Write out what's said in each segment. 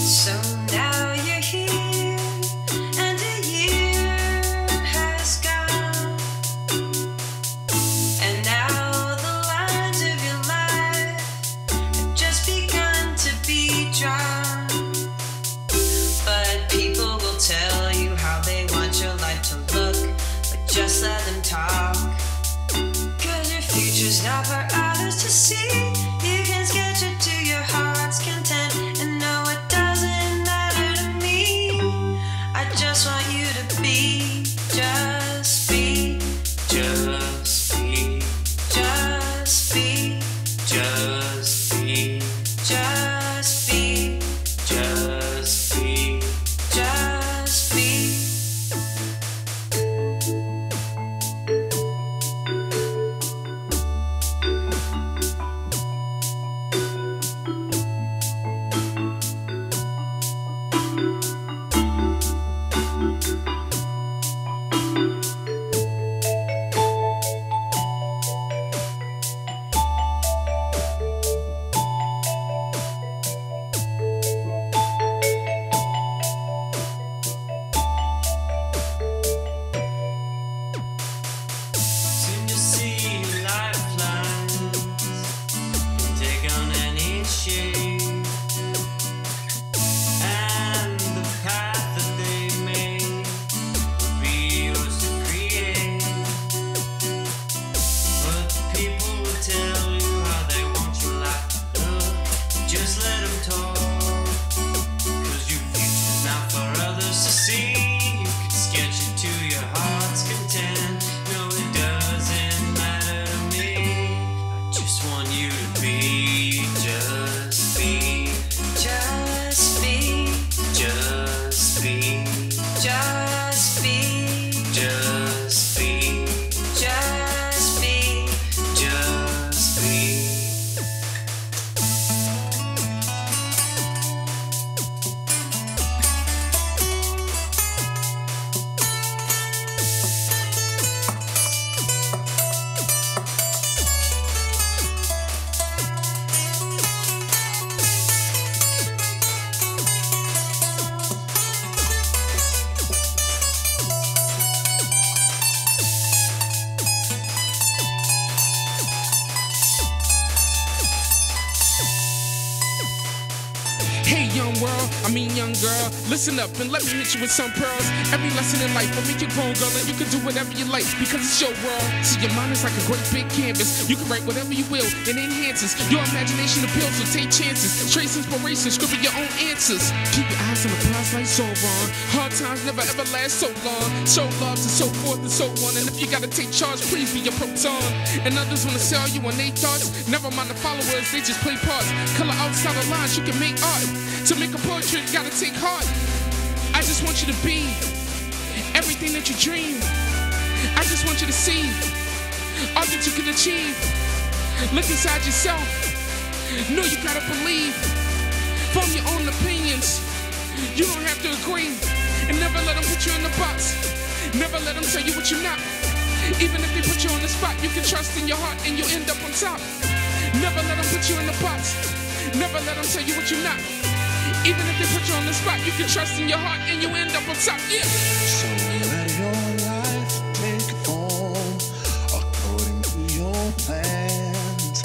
So now you're here, and a year has gone, and now the lines of your life have just begun to be drawn. But people will tell you how they want your life to look, but just let them talk. 'Cause your future's not for others to see. You can sketch it to your heart's content, and no, it doesn't matter to me. I just want you to be, just be, just be, just be, just be, just be, just be, just be. Hey young world, I mean young girl, listen up and let me hit you with some pearls. Every lesson in life will make you grown, girl, and you can do whatever you like because it's your world. See, your mind is like a great big canvas. You can write whatever you will, it enhances your imagination appeals, so take chances. Trace inspiration, scribble your own answers. Keep your eyes on the prize like Sauron. Hard times never ever last so long. Show love and so forth and so on. And if you gotta take charge, please be your proton. And others wanna sell you on their thoughts. Never mind the followers, they just play parts. Color outside the lines, you can make art. To make a portrait, you gotta take heart. I just want you to be everything that you dream. I just want you to see all that you can achieve. Look inside yourself. Know you gotta believe. Form your own opinions. You don't have to agree. And never let them put you in the box. Never let them tell you what you're not. Even if they put you on the spot, you can trust in your heart and you'll end up on top. Never let them put you in the box. Never let them tell you what you're not. Even if they put you on the spot, you can trust in your heart and you end up on top, yeah. So let your life take form according to your plans.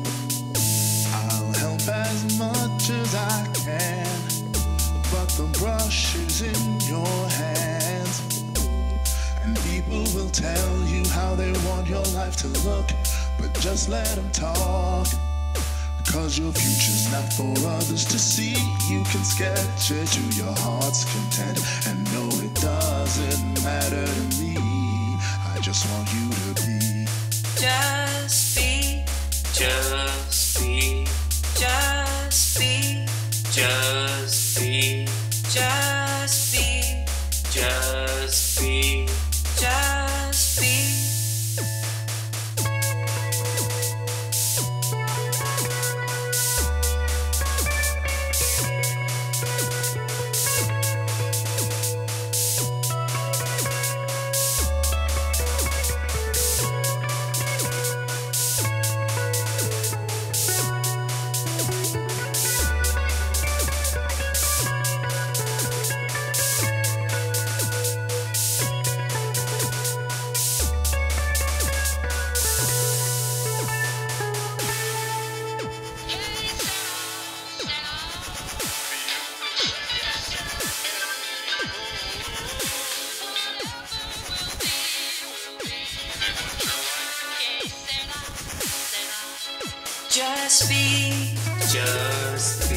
I'll help as much as I can, but the brush is in your hands. And people will tell you how they want your life to look, but just let them talk. 'Cause your future's not for others to see. You can sketch it to your heart's content, and no, it doesn't matter to me. I just want you to be, Just be, just be, just be, just be, just be, just be, just be. just be, just